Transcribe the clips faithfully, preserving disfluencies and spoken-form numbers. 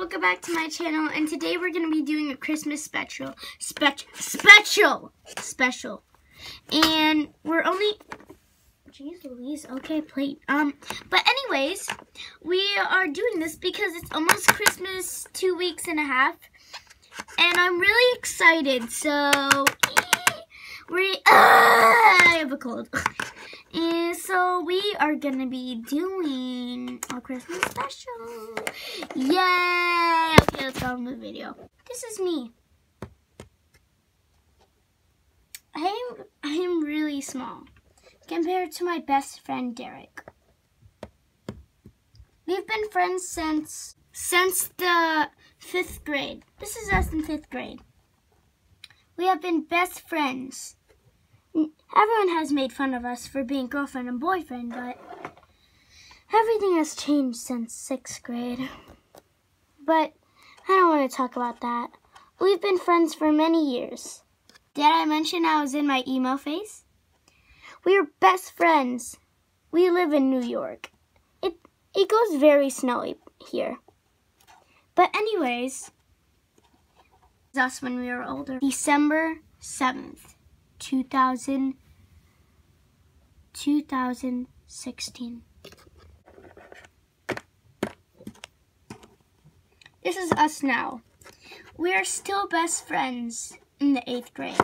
welcome back to my channel, and today we're going to be doing a Christmas special, special, special, special, and we're only, jeez Louise, okay, plate, um, but anyways, we are doing this because it's almost Christmas, two weeks and a half, and I'm really excited, so, we, uh, I have a cold. And so we are going to be doing a Christmas special. Yay! Okay, let's go on the video. This is me. I am, I am really small compared to my best friend, Derek. We've been friends since, since the fifth grade. This is us in fifth grade. We have been best friends. Everyone has made fun of us for being girlfriend and boyfriend, but everything has changed since sixth grade. But I don't want to talk about that. We've been friends for many years. Did I mention I was in my emo phase? We are best friends. We live in New York. It, it goes very snowy here. But anyways, it was us when we were older. December seventh. two thousand, two thousand sixteen. This is us now. We are still best friends in the eighth grade.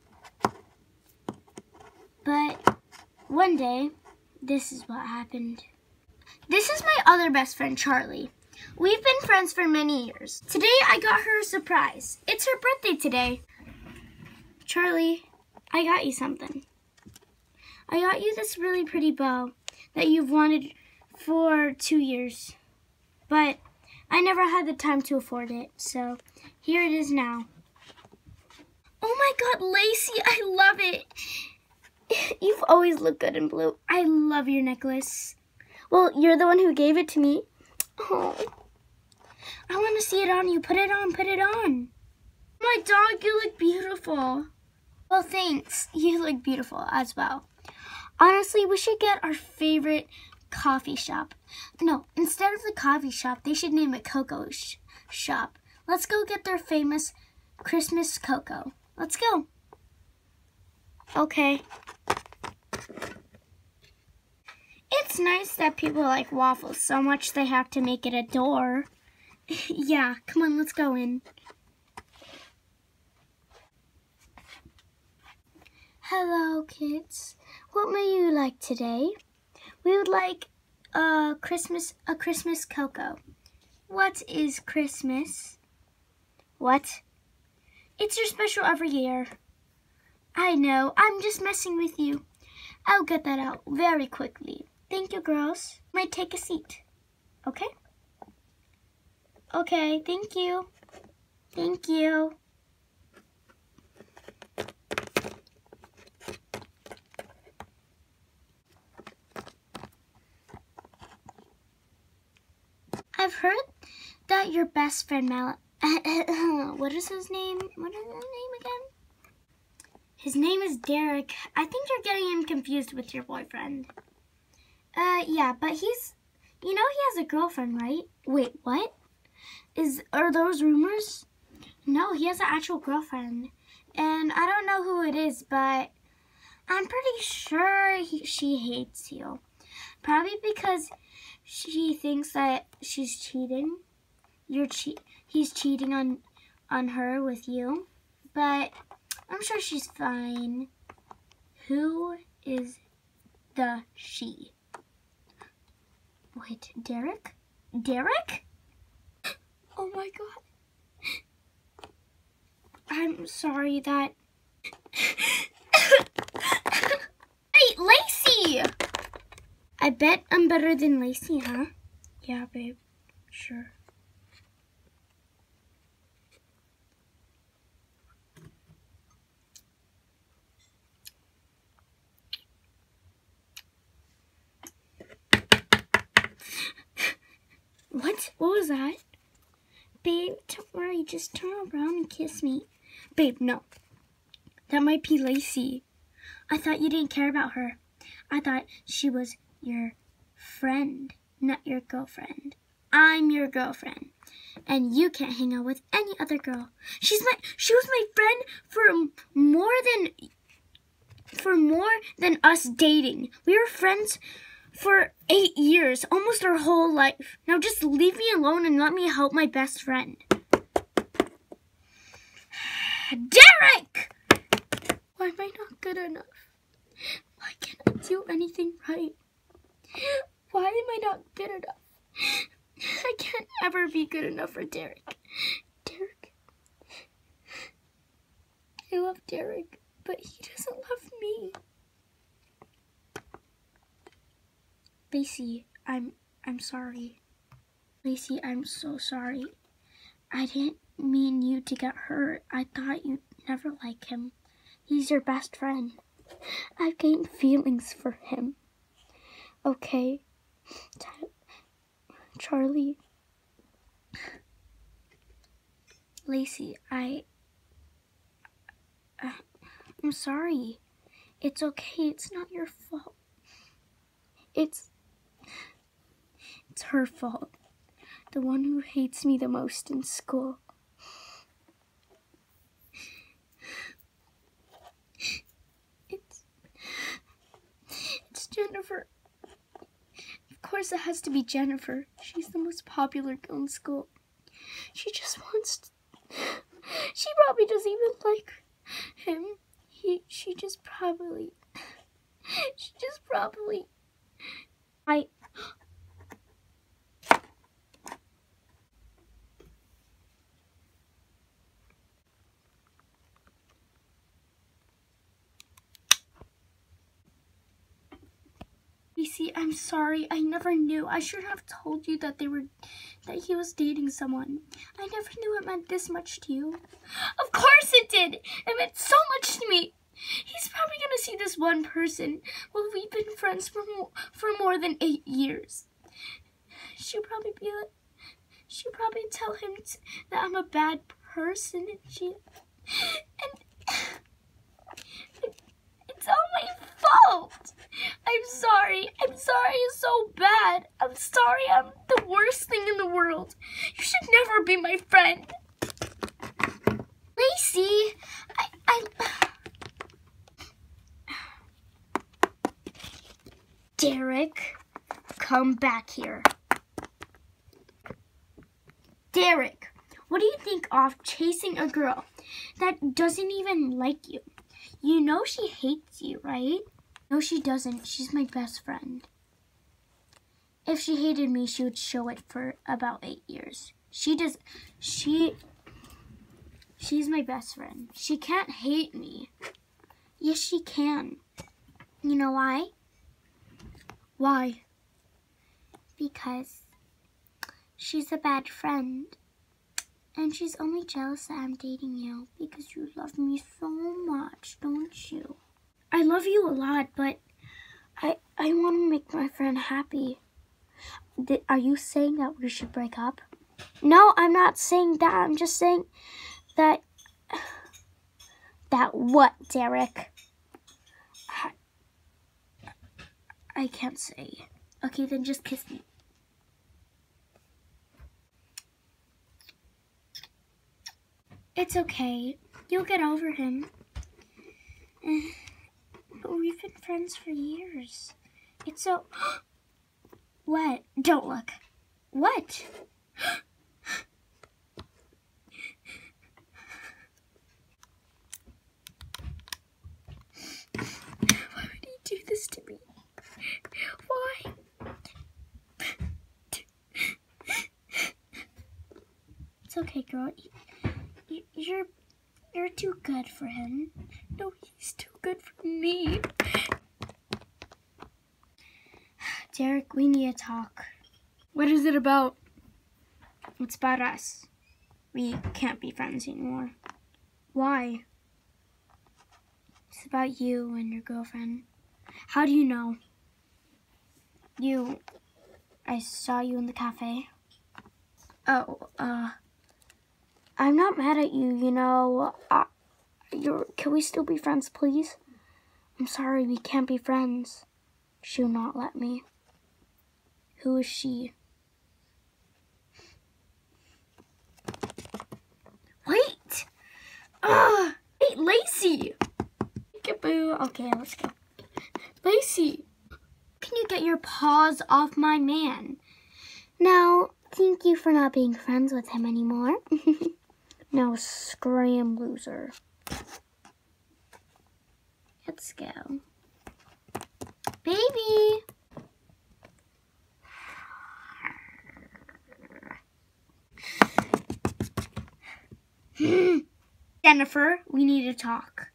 But one day, this is what happened. This is my other best friend, Charlie. We've been friends for many years. Today, I got her a surprise. It's her birthday today. Charlie, I got you something. I got you this really pretty bow that you've wanted for two years. But I never had the time to afford it, so here it is now. Oh my God, Lacey, I love it. You've always looked good in blue. I love your necklace. Well, you're the one who gave it to me. Oh, I want to see it on you. Put it on, put it on. My dog, you look beautiful. Well, thanks. You look beautiful as well. Honestly, we should get our favorite coffee shop. No, instead of the coffee shop, they should name it Cocoa sh Shop. Let's go get their famous Christmas cocoa. Let's go. Okay. It's nice that people like waffles so much they have to make it a door. Yeah, come on, let's go in. Hello, kids. What may you like today? We would like a Christmas a Christmas cocoa. What is Christmas? What? It's your special every year. I know. I'm just messing with you. I'll get that out very quickly. Thank you, girls. Might take a seat. Okay? Okay, thank you. Thank you. I've heard that your best friend Mal what is his name? What is his name again? His name is Derek. I think you're getting him confused with your boyfriend. Uh, yeah, but he's, you know he has a girlfriend, right? Wait, what? Is, are those rumors? No, he has an actual girlfriend. And I don't know who it is, but I'm pretty sure he, she hates you. Probably because she thinks that she's cheating. You're che he's cheating on on her with you. But I'm sure she's fine. Who is the she? Wait, Derek? Derek? Oh my God. I'm sorry that Hey, Lacey! I bet I'm better than Lacey, huh? Yeah, babe. Sure. What? What was that? Babe, don't worry. Just turn around and kiss me. Babe, no. That might be Lacey. I thought you didn't care about her. I thought she was your friend, not your girlfriend. I'm your girlfriend. And you can't hang out with any other girl. She's my, she was my friend for more than, for more than us dating. We were friends for eight years, almost our whole life. Now just leave me alone and let me help my best friend. Derek! Why am I not good enough? Why can't I do anything right? Why am I not good enough? I can't ever be good enough for Derek. Derek. I love Derek, but he doesn't love me. Lacey, I'm I'm sorry. Lacey, I'm so sorry. I didn't mean you to get hurt. I thought you'd never like him. He's your best friend. I've gained feelings for him. Okay. Charlie. Lacey, I... Uh, I'm sorry. It's okay. It's not your fault. It's... It's her fault. The one who hates me the most in school. It's... It's Jennifer. Of course it has to be Jennifer. She's the most popular girl in school. She just wants to... She probably doesn't even like him. He... She just probably... She just probably... I... Lacey, I'm sorry. I never knew. I should have told you that they were, that he was dating someone. I never knew it meant this much to you. Of course it did. It meant so much to me. He's probably gonna see this one person. Well, we've been friends for more, for more than eight years. She'll probably be like, she'll probably tell him t that I'm a bad person, and she, and it's all my fault. I'm sorry. I'm sorry it's so bad. I'm sorry I'm the worst thing in the world. You should never be my friend. Lacey, I... I... Derek, come back here. Derek, what do you think of chasing a girl that doesn't even like you? You know she hates you, right? No, she doesn't. She's my best friend. If she hated me, she would show it for about eight years. She does, she, she's my best friend. She can't hate me. Yes, she can. You know why? Why? Because she's a bad friend. And she's only jealous that I'm dating you because you love me so much, don't you? I love you a lot, but I I want to make my friend happy. Th- are you saying that we should break up? No, I'm not saying that. I'm just saying that... That what, Derek? I, I can't say. Okay, then just kiss me. It's okay. You'll get over him. But we've been friends for years. It's so... What? Don't look. What? Why would he do this to me? Why? It's okay, girl. You're... You're too good for him. No, he's too good for me. Derek, we need to talk. What is it about? It's about us. We can't be friends anymore. Why? It's about you and your girlfriend. How do you know? You... I saw you in the cafe. Oh, uh... I'm not mad at you, you know. Uh, you're, can we still be friends, please? I'm sorry, we can't be friends. She'll not let me. Who is she? Okay, let's go. Lacey, can you get your paws off my man? Now, thank you for not being friends with him anymore. Now, scram, loser. Let's go. Baby! Jennifer, we need to talk.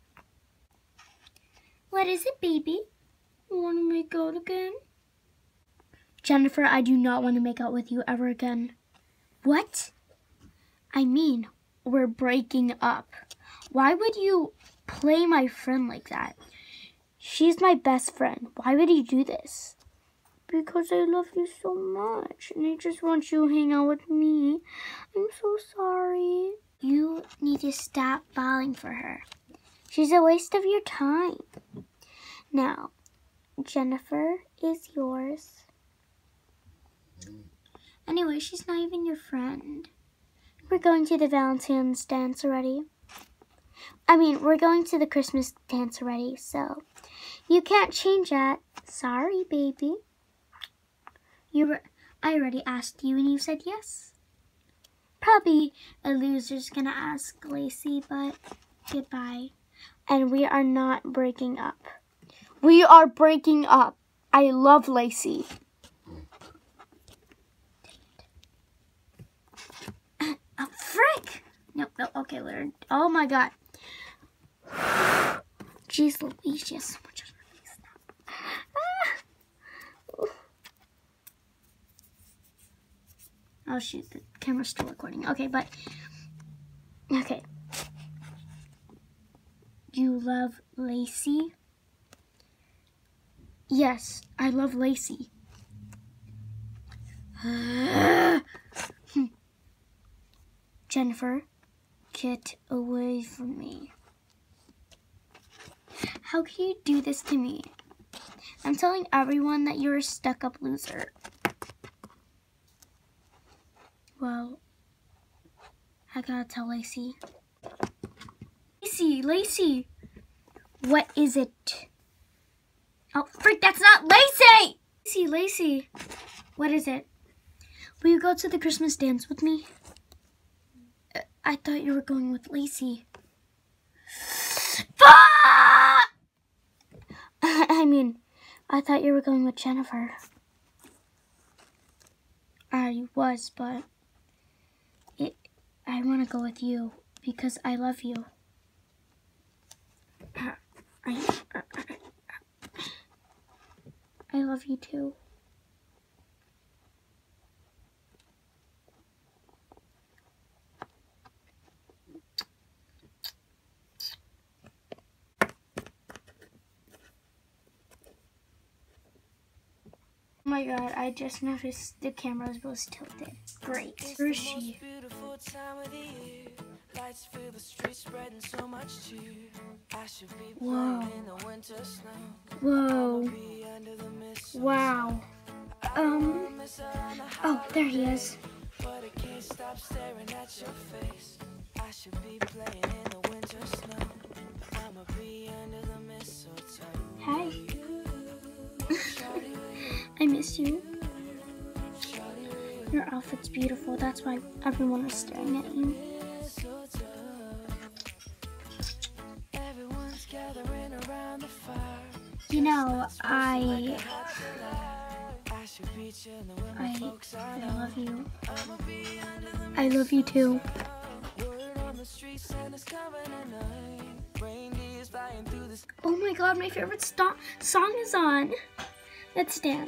What is it, baby? You want to make out again? Jennifer, I do not want to make out with you ever again. What? I mean, we're breaking up. Why would you play my friend like that? She's my best friend. Why would you do this? Because I love you so much, and I just want you to hang out with me. I'm so sorry. You need to stop falling for her. She's a waste of your time. Now, Jennifer is yours. Anyway, she's not even your friend. We're going to the Valentine's dance already. I mean, we're going to the Christmas dance already, so you can't change that. Sorry, baby. You were, I already asked you and you said yes. Probably a loser's gonna ask Lacey, but goodbye. And we are not breaking up. We are breaking up. I love Lacey. A frick! No, no, okay, Leonard. Oh my god. Jeez Louise, she has so much on her face now. Ah. Oh shoot, the camera's still recording. Okay, but, okay. You love Lacey? Yes, I love Lacey. Jennifer, get away from me. How can you do this to me? I'm telling everyone that you're a stuck-up loser. Well, I gotta tell Lacey. Lacey, Lacey! What is it? Oh, freak, that's not Lacey! Lacey, Lacey, what is it? Will you go to the Christmas dance with me? I thought you were going with Lacey. I mean, I thought you were going with Jennifer. I was, but it, I want to go with you because I love you. I, I love you too. Oh my god, I just noticed the camera was tilted. Great. Where is she? Whoa. Whoa. Wow. Um. Oh, there he is. Hi. I miss you. Your outfit's beautiful. That's why everyone was staring at you. You know, I, I, I love you. I love you too. Oh my god, my favorite st- song is on. Let's dance.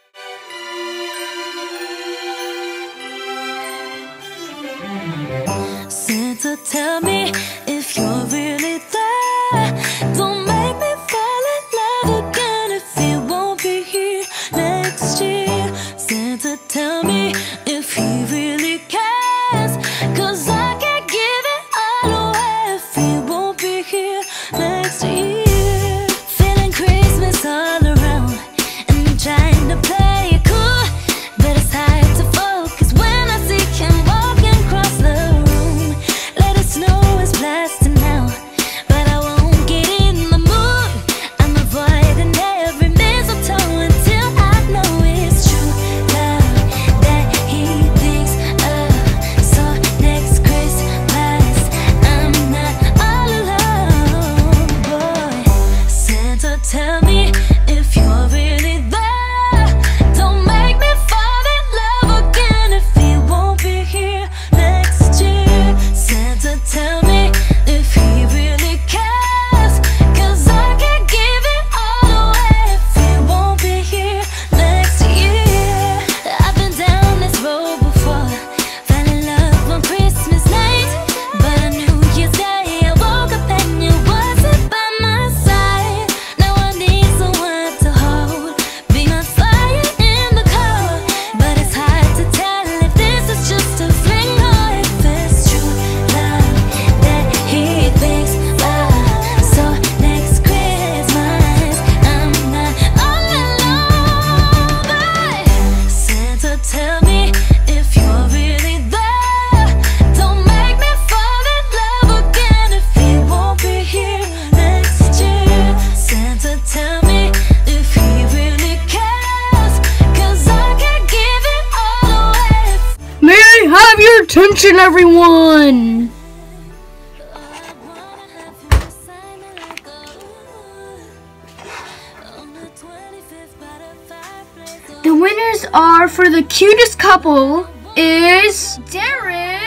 Santa, tell me if you're really there. Don't make me fall in love again if he won't be here next year. Santa, tell me if he really cares, 'cause I can't give it all away if he won't be here next year. Feeling Christmas all around and trying to play it cool, but it's hard to focus when I see him walking across the room. Let it snow is blasting now, but I won't get in the mood Attention, everyone! The winners are, for the cutest couple, is Derek